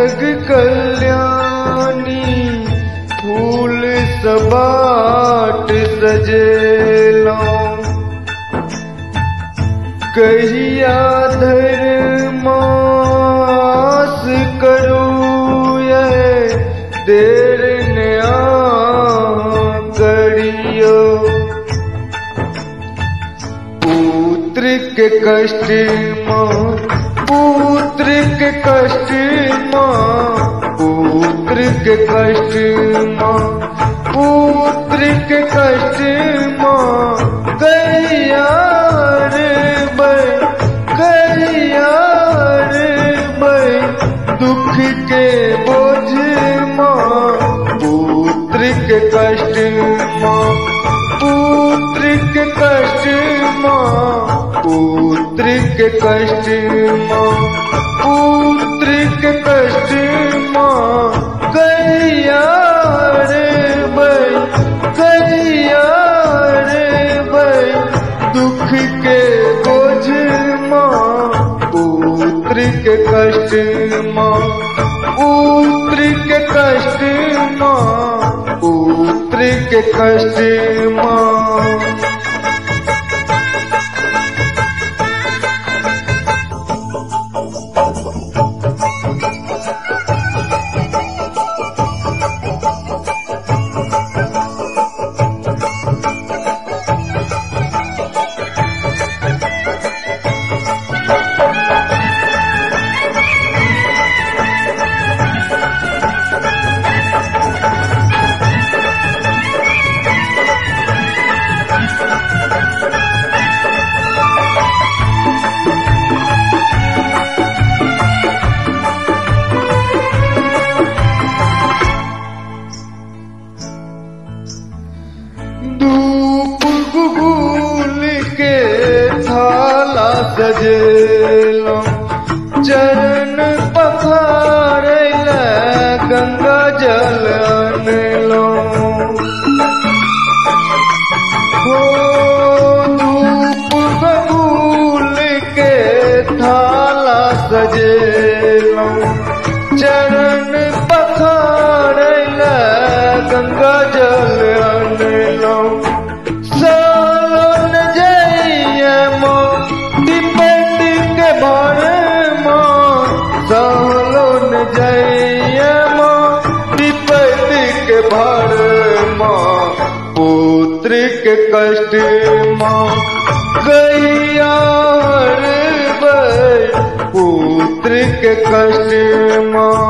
जग कल्याणी फूल सबाट सजेलो। कहिया धर्मास करूँ ये देर नया करियो। पुत्र के कष्ट माँ, पुत्र के कष्ट माँ, पुत्र के कष्ट माँ, पुत्र के कष्ट माँ, गैया रे बै, गैया रे बै, दुख के बोझ माँ, पुत्र के कष्ट माँ, पुत्र के कष्ट माँ, पुत्र के कष्ट माँ, पुत्र के कष्ट माँ, गैया रे बै, गैया रे बै, दुख के बोझ माँ, पुत्र के कष्ट माँ, पुत्र के कष्ट माँ, पुत्र के कष्ट माँ। सजेलो चरण पखारैल गंगा जल अनलो। हो धूप बबूल के थाला सजेलो चरण पखारैल गंगा जल अनलो। सालन जइए माँ विपत के भार माँ, सालन जइए माँ विपत के भार माँ, पुत्र के कष्ट माँ, गैया रे बै, पुत्र के कष्ट माँ।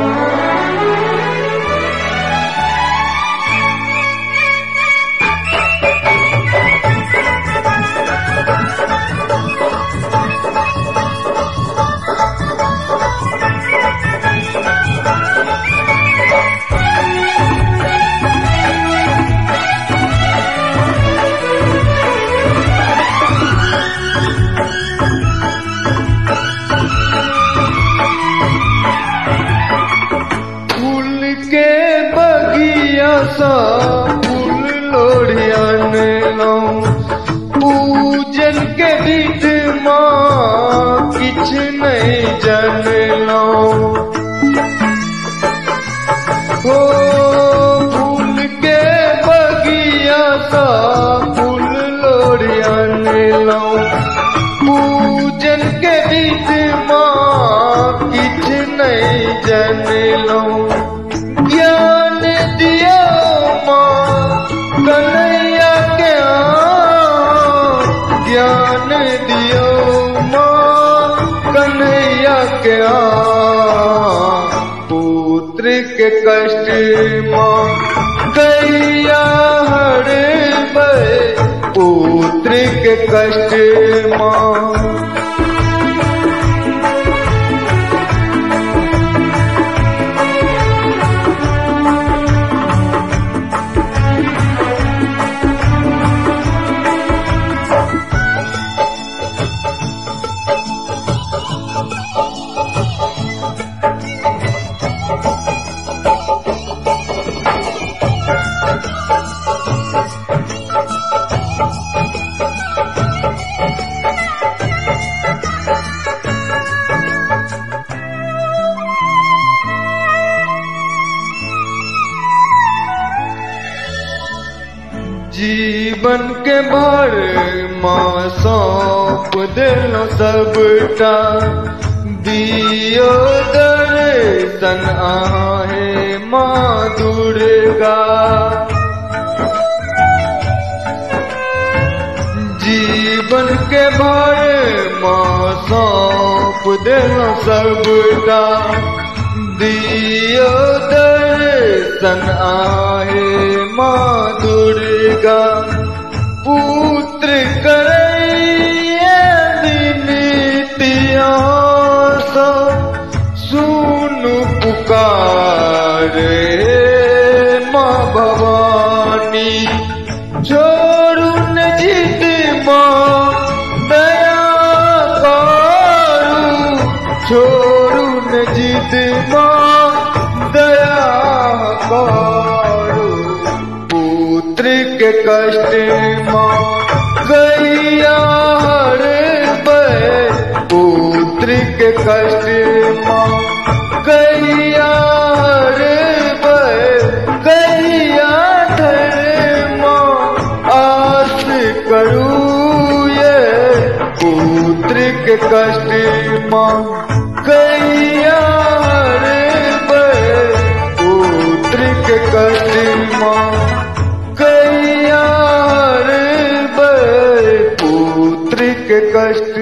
फूल लोढ़ियन लो पूजन के विध माँ किछ नहीं जन लो। हो फूल के बगिया सा फूल लोढ़ियन लो पूजन के विध माँ किछ नहीं जन लो। ज्ञान दिया माँ कन्हैया के ज्ञान दियो माँ कन्हैया के पुत्र के कष्ट माँ, गैया हर बै, पुत्र के कष्ट माँ। जीवन के भार माँ सौंप दिलो सबटा, दियो दर्शन आहे माँ दुर्गा। जीवन के भार माँ सौंप दिलो सबटा, दियो दर्शन आहे माँ दुर्गा। पुत्र करैया विनतियाँ सो सुनु पुकारे माँ भवानी। छोड़ू न जिद माँ दया करू, छोड़ू न जिद माँ दया करू। पुत्र के कष्ट माँ गैया हरबै, पुत्र के कष्ट माँ गैया हरबै। गैया धर माँ आस करू ये, पुत्र के कष्ट माँ गैया हरबै। पुत्र के कष्ट माँ गैया हरबै, पुत्र के कष्ट